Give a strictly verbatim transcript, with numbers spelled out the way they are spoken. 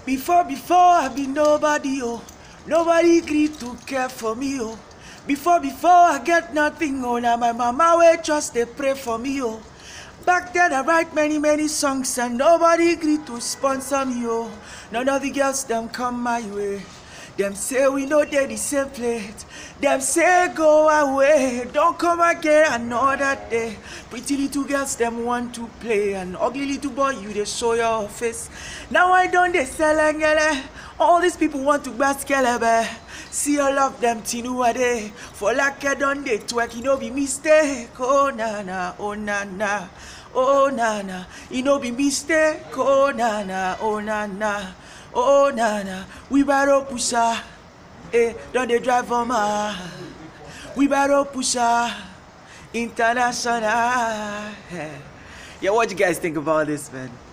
Before, before I be nobody, oh. Nobody agreed to care for me, oh. Before, before I get nothing, oh. Now my mama will just they pray for me, oh. Back then I write many, many songs and nobody agreed to sponsor me, oh. None of the girls them come my way. Them say we know they the same plate. Them say go away, don't come again another day. Pretty little girls them want to play, and ugly little boy you they show your face. Now I don't they sell angele. All these people want to baskelebe. See all of them tinu ade. For like I don't they twerk, you know be mistake. Oh na na, oh na na, oh na na. You know be mistake. Oh na na, oh na na. Oh nana, we better push her. Eh, don't they drive on my? We better push her. International. Yeah, what do you guys think about this, man?